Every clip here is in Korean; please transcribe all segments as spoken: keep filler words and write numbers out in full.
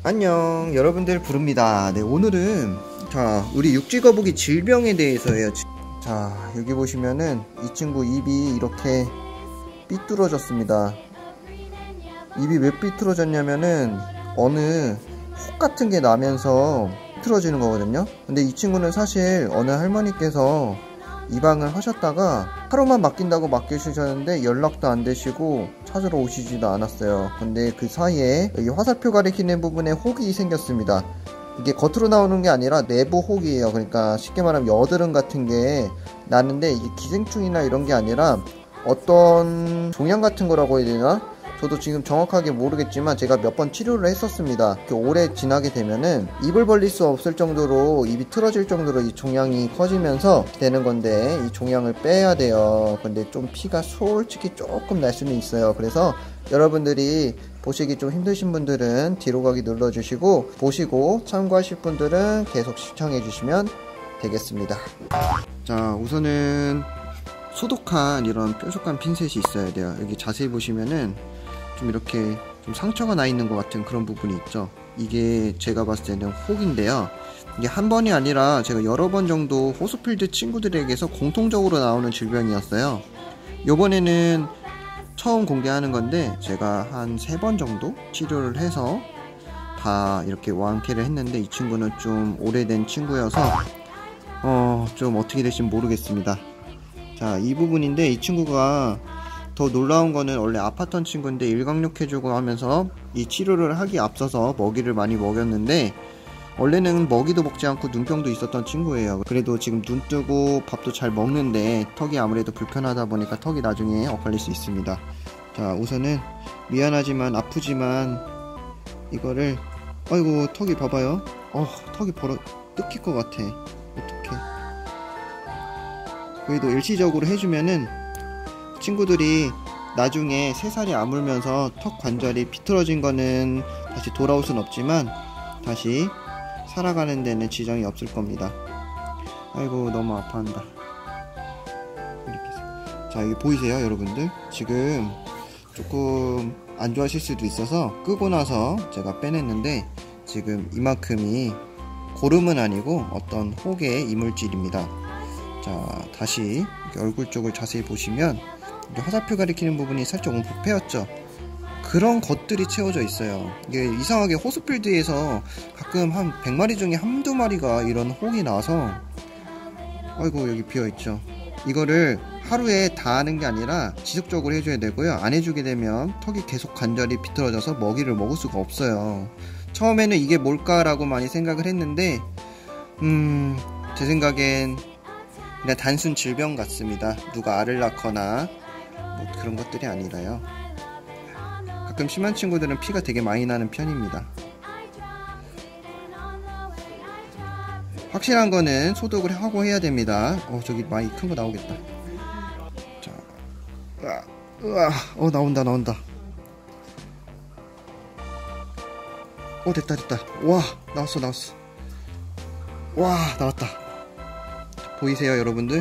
안녕 여러분들 부릅니다. 네, 오늘은 자 우리 육지거북이 질병에 대해서예요. 자 여기 보시면은 이 친구 입이 이렇게 삐뚤어졌습니다. 입이 왜 삐뚤어졌냐면은 어느 혹 같은 게 나면서 삐뚤어지는 거거든요. 근데 이 친구는 사실 어느 할머니께서 입양을 하셨다가 하루만 맡긴다고 맡겨주셨는데 연락도 안 되시고 찾으러 오시지도 않았어요. 근데 그 사이에 여기 화살표 가리키는 부분에 혹이 생겼습니다. 이게 겉으로 나오는 게 아니라 내부 혹이에요. 그러니까 쉽게 말하면 여드름 같은 게 나는데 이게 기생충이나 이런 게 아니라 어떤 종양 같은 거라고 해야 되나? 저도 지금 정확하게 모르겠지만 제가 몇 번 치료를 했었습니다. 오래 지나게 되면은 입을 벌릴 수 없을 정도로 입이 틀어질 정도로 이 종양이 커지면서 되는 건데 이 종양을 빼야 돼요. 근데 좀 피가 솔직히 조금 날 수는 있어요. 그래서 여러분들이 보시기 좀 힘드신 분들은 뒤로 가기 눌러주시고 보시고 참고하실 분들은 계속 시청해 주시면 되겠습니다. 자 우선은 소독한 이런 뾰족한 핀셋이 있어야 돼요. 여기 자세히 보시면은 좀 이렇게 좀 상처가 나 있는 것 같은 그런 부분이 있죠. 이게 제가 봤을 때는 혹인데요. 이게 한 번이 아니라 제가 여러 번 정도 호스필드 친구들에게서 공통적으로 나오는 질병이었어요. 요번에는 처음 공개하는 건데 제가 한 세 번 정도 치료를 해서 다 이렇게 완쾌를 했는데 이 친구는 좀 오래된 친구여서 어, 좀 어떻게 될지 모르겠습니다. 자, 이 부분인데 이 친구가 더 놀라운 거는 원래 아팠던 친구인데 일광욕 해주고 하면서 이 치료를 하기 앞서서 먹이를 많이 먹였는데 원래는 먹이도 먹지 않고 눈병도 있었던 친구예요. 그래도 지금 눈 뜨고 밥도 잘 먹는데 턱이 아무래도 불편하다 보니까 턱이 나중에 엇갈릴 수 있습니다. 자 우선은 미안하지만 아프지만 이거를 아이고 턱이 봐봐요. 어 턱이 벌어 뜯길 것 같아. 어떡해. 그래도 일시적으로 해주면은 친구들이 나중에 새살이 아물면서 턱 관절이 비틀어진 거는 다시 돌아올 순 없지만 다시 살아가는 데는 지장이 없을 겁니다. 아이고 너무 아파한다. 이렇게. 자 여기 보이세요 여러분들? 지금 조금 안 좋아하실 수도 있어서 끄고 나서 제가 빼냈는데 지금 이만큼이 고름은 아니고 어떤 혹의 이물질입니다. 자 다시 얼굴 쪽을 자세히 보시면 화살표 가리키는 부분이 살짝 움푹 그런 것들이 채워져 있어요. 이게 이상하게 호스필드에서 가끔 한 백 마리 중에 한두 마리가 이런 혹이 나와서 아이고 여기 비어있죠. 이거를 하루에 다 하는 게 아니라 지속적으로 해줘야 되고요. 안 해주게 되면 턱이 계속 관절이 비틀어져서 먹이를 먹을 수가 없어요. 처음에는 이게 뭘까 라고 많이 생각을 했는데 음... 제 생각엔 그냥 단순 질병 같습니다. 누가 알을 낳거나 뭐 그런 것들이 아니라요. 가끔 심한 친구들은 피가 되게 많이 나는 편입니다. 확실한 거는 소독을 하고 해야 됩니다. 어 저기 많이 큰 거 나오겠다. 자, 으아, 으아, 어 나온다 나온다. 어 됐다 됐다. 와 나왔어 나왔어. 와 나왔다. 보이세요 여러분들?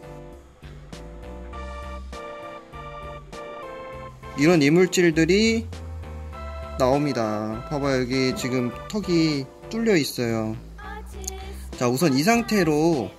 이런 이물질들이 나옵니다. 봐봐요 여기 지금 턱이 뚫려 있어요. 자 우선 이 상태로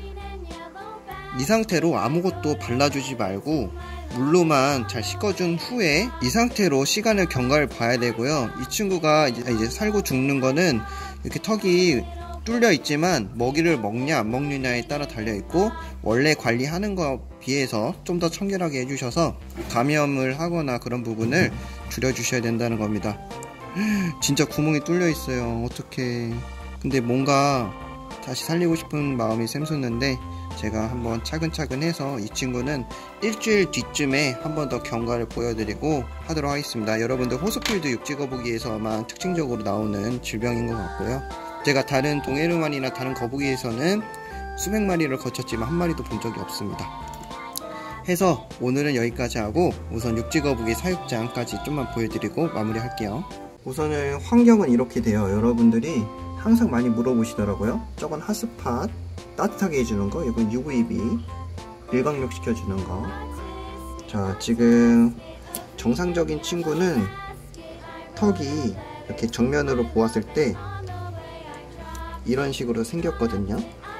이 상태로 아무것도 발라주지 말고 물로만 잘 씻어준 후에 이 상태로 시간을 경과를 봐야 되고요. 이 친구가 이제, 이제 살고 죽는 거는 이렇게 턱이 뚫려 있지만 먹이를 먹냐 안 먹느냐에 따라 달려 있고 원래 관리하는 거 비해서 좀 더 청결하게 해주셔서 감염을 하거나 그런 부분을 줄여 주셔야 된다는 겁니다. 진짜 구멍이 뚫려 있어요. 어떡해. 근데 뭔가 다시 살리고 싶은 마음이 샘솟는데 제가 한번 차근차근 해서 이 친구는 일주일 뒤쯤에 한 번 더 경과를 보여드리고 하도록 하겠습니다. 여러분들 호스필드 육지거북이에서만 특징적으로 나오는 질병인 것 같고요. 제가 다른 동해르만이나 다른 거북이에서는 수백 마리를 거쳤지만 한 마리도 본 적이 없습니다. 해서 오늘은 여기까지 하고 우선 육지거북이 사육장까지 좀만 보여드리고 마무리할게요. 우선은 환경은 이렇게 돼요. 여러분들이 항상 많이 물어보시더라고요. 저건 핫스팟 따뜻하게 해주는 거, 이건 유브이비 일광욕 시켜주는 거. 자 지금 정상적인 친구는 턱이 이렇게 정면으로 보았을 때 이런 식으로 생겼거든요.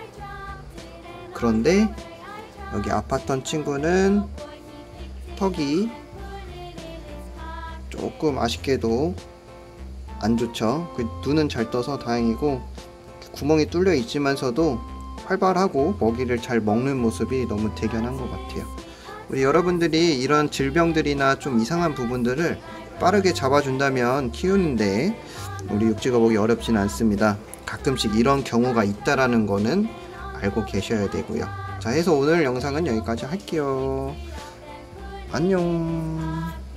그런데 여기 아팠던 친구는 턱이 조금 아쉽게도 안 좋죠. 그 눈은 잘 떠서 다행이고 구멍이 뚫려 있지만서도 활발하고 먹이를 잘 먹는 모습이 너무 대견한 것 같아요. 우리 여러분들이 이런 질병들이나 좀 이상한 부분들을 빠르게 잡아준다면 키우는데 우리 육지거북이 어렵진 않습니다. 가끔씩 이런 경우가 있다라는 거는 알고 계셔야 되고요. 자, 해서 오늘 영상은 여기까지 할게요. 안녕.